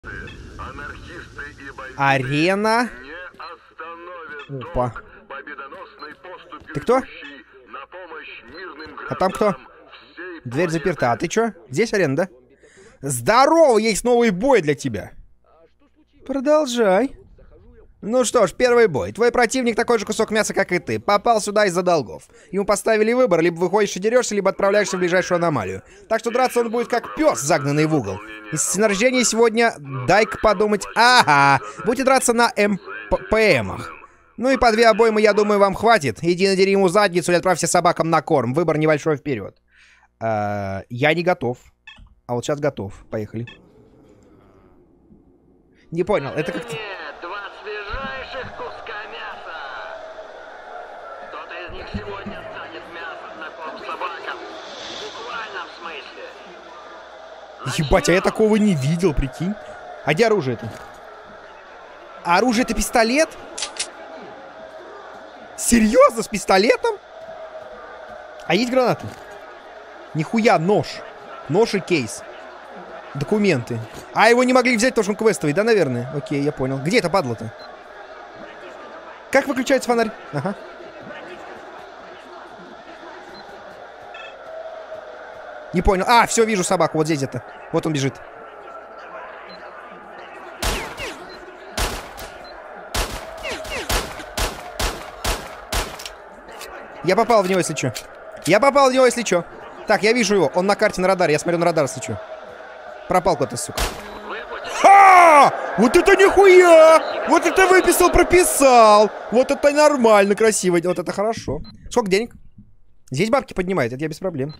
Арена. Опа. Ты кто? А там кто? Дверь заперта. А ты чё? Здесь арена, да? Здорово, есть новый бой для тебя. Продолжай. Ну что ж, первый бой. Твой противник такой же кусок мяса, как и ты. Попал сюда из-за долгов. Ему поставили выбор, либо выходишь и дерешься, либо отправляешься в ближайшую аномалию. Так что драться он будет как пес, загнанный в угол. Из снаряжения сегодня дай-ка подумать. Ага, будете драться на МПМах. Ну и по 2 обоймы, я думаю, вам хватит. Иди надери ему задницу или отправься собакам на корм. Выбор небольшой вперед. Я не готов. А вот сейчас готов. Поехали. Не понял, это как-то... Ебать, а я такого не видел, прикинь. А где оружие-то? А оружие-то пистолет? Серьезно, с пистолетом? А есть гранаты? Нихуя, нож. Нож и кейс. Документы. А его не могли взять, потому что он квестовый, да, наверное? Окей, я понял. Где это падла-то? Как выключается фонарь? Ага. Не понял. А, все, вижу собаку. Вот здесь где-то. Вот он бежит. Я попал в него, если что. Я попал в него, если что. Так, я вижу его. Он на карте, на радаре. Я смотрю на радар, если что. Пропал куда-то, сука. Ха! Вот это нихуя! Вот это выписал, прописал! Вот это нормально, красиво. Вот это хорошо. Сколько денег? Здесь бабки поднимает, это я без проблем.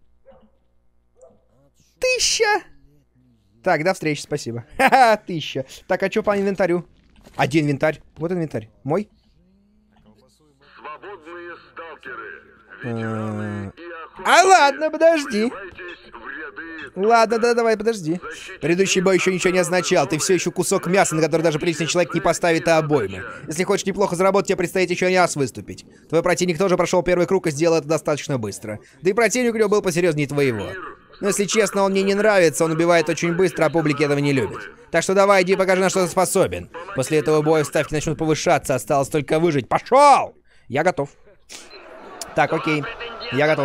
1000! Так, до встречи, спасибо. Ха-ха, 1000. Так, а что по инвентарю? А где инвентарь? Вот инвентарь. Мой? Свободные сталкеры. А ладно, подожди. Ладно, да, давай, подожди. Предыдущий бой еще ничего не означал. Ты все еще кусок мяса, на который даже приличный человек не поставит обоймы. Если хочешь неплохо заработать, тебе предстоит еще не раз выступить. Твой противник тоже прошел первый круг и сделал это достаточно быстро. Да и противник у него был посерьезнее твоего. Но если честно, он мне не нравится, он убивает очень быстро, а публика этого не любит. Так что давай, иди покажи, на что ты способен. После этого боя ставки начнут повышаться, осталось только выжить. Пошел! Я готов. Так, окей. Я готов.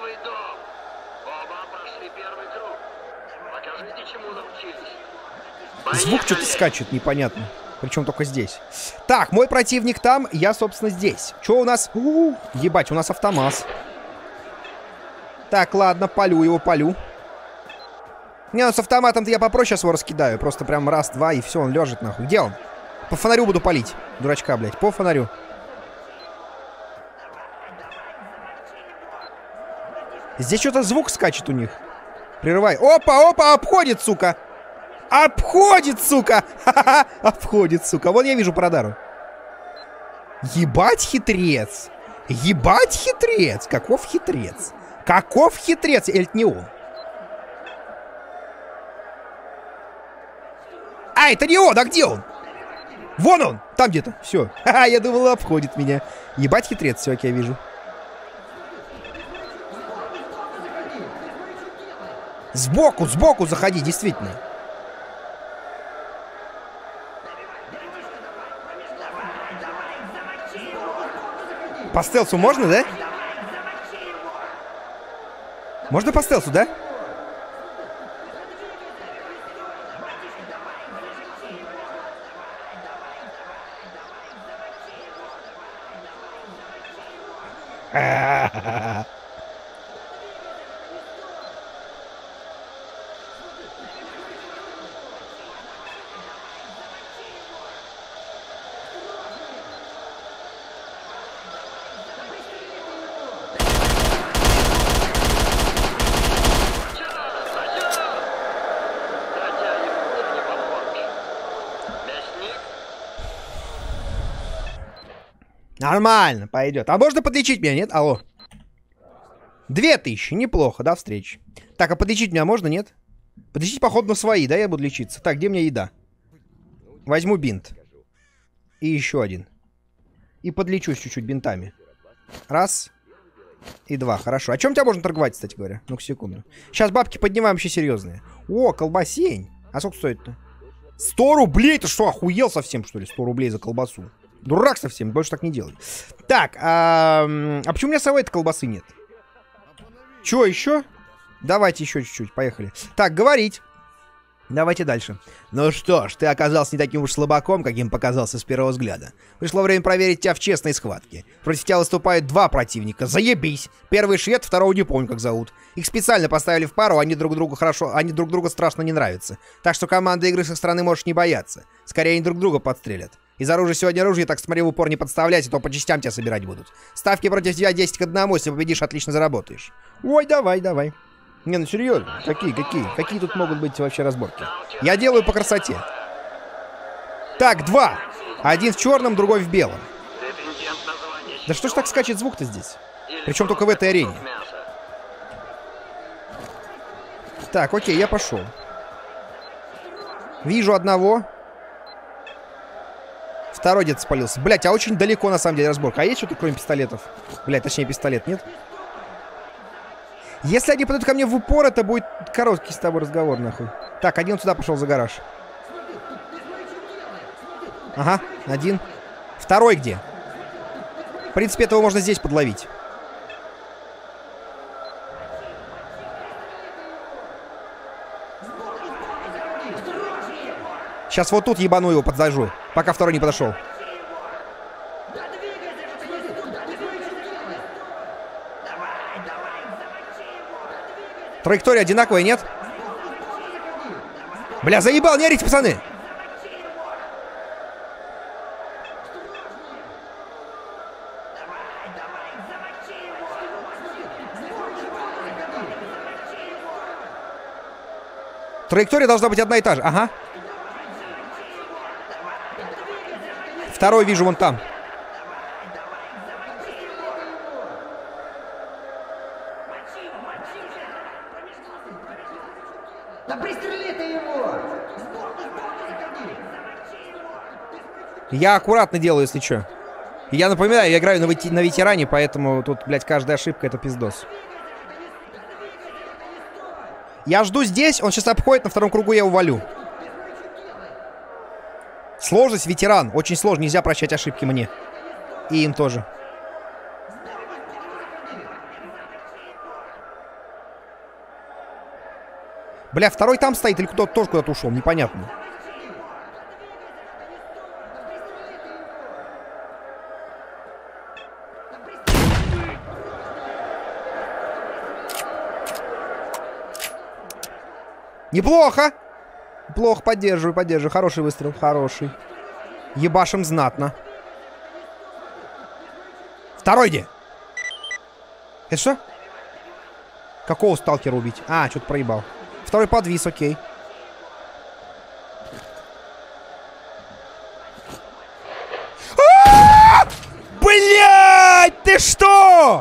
Звук что-то скачет, непонятно. Причем только здесь. Так, мой противник там, я, собственно, здесь. Что у нас? Ебать, у нас автомаз. Так, ладно, палю его, палю. Не, ну с автоматом-то я попроще сейчас его раскидаю. Просто прям раз, два, и все, он лежит нахуй. Где он? По фонарю буду палить. Дурачка, блядь, по фонарю. Здесь что-то звук скачет у них. Прерывай. Опа, опа, обходит, сука. Обходит, сука. Ха-ха-ха, обходит, сука. Вон я вижу по радару. Ебать хитрец. Ебать хитрец. Каков хитрец? Каков хитрец? Или это не он? А, это не он, а где он? Вон он, там где-то. Все. Ха-ха, я думал, он обходит меня. Ебать хитрец, все, я вижу. Сбоку заходи, действительно. По стелсу можно, да? Можно по стелсу, да? Нормально, пойдет. А можно подлечить меня, нет? Алло. 2000, неплохо, до встречи. Так, а подлечить меня можно, нет? Подлечить, походу, на свои, да, я буду лечиться. Так, где у меня еда? Возьму бинт. И еще один. И подлечусь чуть-чуть бинтами. Раз. И два, хорошо. О чем тебя можно торговать, кстати говоря? Ну-ка, секунду. Сейчас бабки поднимаем вообще серьезные. О, колбасень. А сколько стоит-то? 100 рублей? Ты что, охуел совсем, что ли? 100 рублей за колбасу. Дурак совсем, больше так не делай. Так, а почему у меня самой этой колбасы нет? Чё, еще? Давайте еще чуть-чуть, поехали. Так, говорить. Давайте дальше. Ну что ж, ты оказался не таким уж слабаком, каким показался с первого взгляда. Пришло время проверить тебя в честной схватке. Против тебя выступают два противника. Заебись! Первый швед, второго не помню, как зовут. Их специально поставили в пару, они друг друга страшно не нравятся. Так что команда игры со стороны можешь не бояться. Скорее они друг друга подстрелят. Из оружия сегодня оружие, так смотри, в упор не подставляйся, то по частям тебя собирать будут. Ставки против тебя 10 к 1, если победишь, отлично заработаешь. Ой, давай, давай. Не, ну серьезно, какие тут могут быть вообще разборки? Я делаю по красоте. Так, два. Один в черном, другой в белом. Да что ж так скачет звук-то здесь? Причем только в этой арене. Так, окей, я пошел. Вижу одного. Второй где-то спалился. Блять, а очень далеко на самом деле разборка. А есть что-то кроме пистолетов? Блять, точнее пистолет, нет? Если они подойдут ко мне в упор, это будет короткий с тобой разговор, нахуй. Так, один сюда пошел за гараж. Ага, один. Второй где? В принципе, этого можно здесь подловить. Сейчас вот тут ебану его, подзажу, пока второй не подошел. Траектория одинаковая, нет? Бля, заебал, не орите, пацаны! Траектория должна быть одна и та же, ага. Второй вижу вон там. Да пристрели ты его! Я аккуратно делаю, если что. Я напоминаю, я играю на ветеране, поэтому тут, блядь, каждая ошибка — это пиздос. Я жду здесь, он сейчас обходит, на втором кругу я увалю. Сложность ветеран. Очень сложно, нельзя прощать ошибки мне. И им тоже. Бля, второй там стоит или кто-то тоже куда-то ушел, непонятно. Неплохо! Плохо, поддерживаю, поддерживаю. Хороший выстрел, хороший. Ебашим знатно. Второй где? Это что? Какого сталкера убить? А, что-то проебал. Второй подвис, окей. Блять, ты что?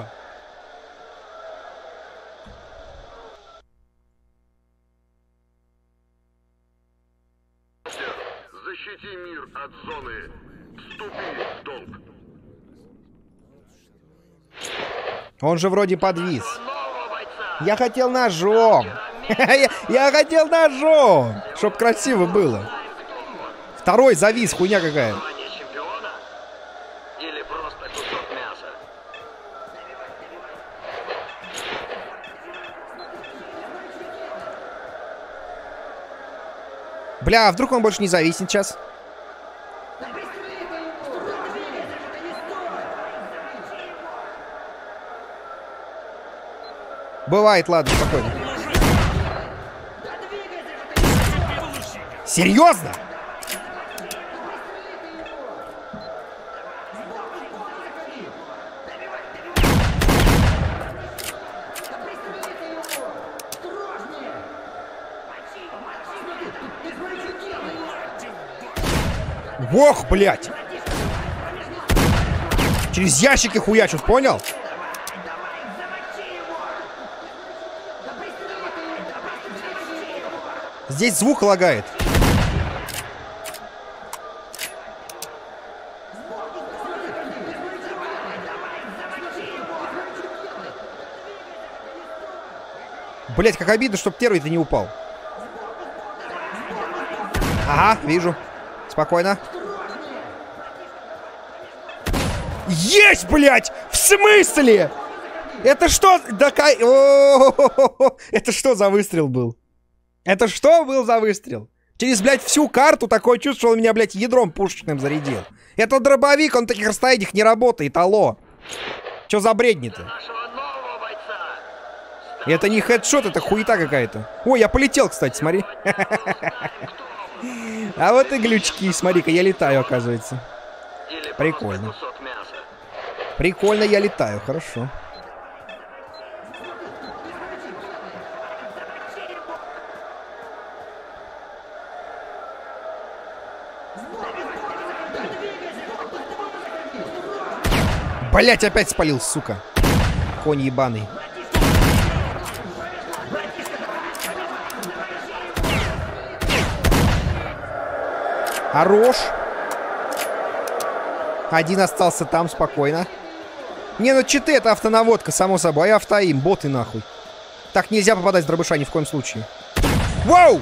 Защити мир от зоны. Вступи в долг. Он же вроде подвис. Я хотел ножом. Я хотел ножом. Чтоб красиво было. Второй завис, хуйня какая. Или просто кусок мяса. Бля, а вдруг он больше не зависнет сейчас? Бывает, ладно, спокойно. Серьезно? Ох, блядь! Через ящики хуячут, понял? Здесь звук лагает. Блять, как обидно, чтоб первый-то не упал. Ага, вижу. Спокойно. Есть, блядь! В смысле? Это что? Да кай... Это что за выстрел был? Это что был за выстрел? Через, блядь, всю карту такое чувство, что он меня, блядь, ядром пушечным зарядил. Это дробовик, он на таких расстояниях не работает, алло. Чё за бредни-то? Это не хедшот, это хуета какая-то. Ой, я полетел, кстати, смотри. А вот и глючки, смотри-ка, я летаю, оказывается. Прикольно. Прикольно, я летаю, хорошо. Блять, опять спалил, сука. Конь ебаный. Хорош. Один остался там, спокойно. Не, ну читы, это автонаводка, само собой. А автоим, боты нахуй. Так нельзя попадать с дробыша ни в коем случае. Воу!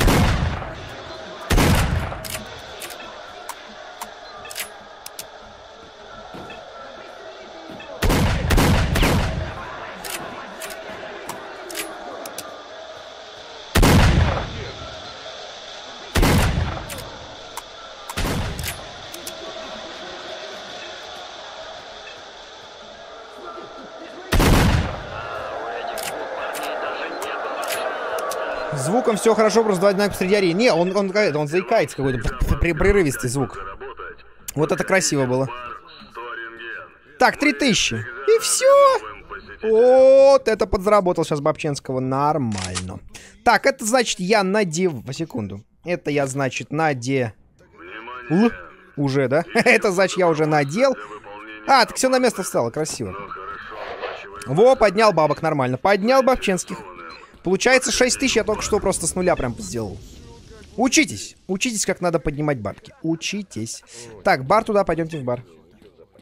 Звуком все хорошо, просто два одинаковых посреди арены. Не, он заикается какой-то прерывистый звук. Вот это красиво было. Так, 3000. И все. Вот это подзаработал сейчас Бабченского. Нормально. Так, это значит я надев... Секунду. Это я, значит, надел... Уже, да? Это значит я уже надел. А, так все на место встало. Красиво. Во, поднял бабок нормально. Поднял Бабченских. Получается 6000, я только что просто с нуля прям сделал. Учитесь. Учитесь, как надо поднимать бабки. Учитесь. Так, бар туда, пойдемте в бар.